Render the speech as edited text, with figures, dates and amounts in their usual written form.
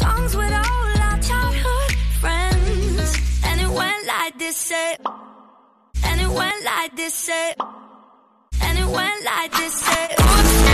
songs with all our childhood friends. And it went like this, and it went like this, and it went like this,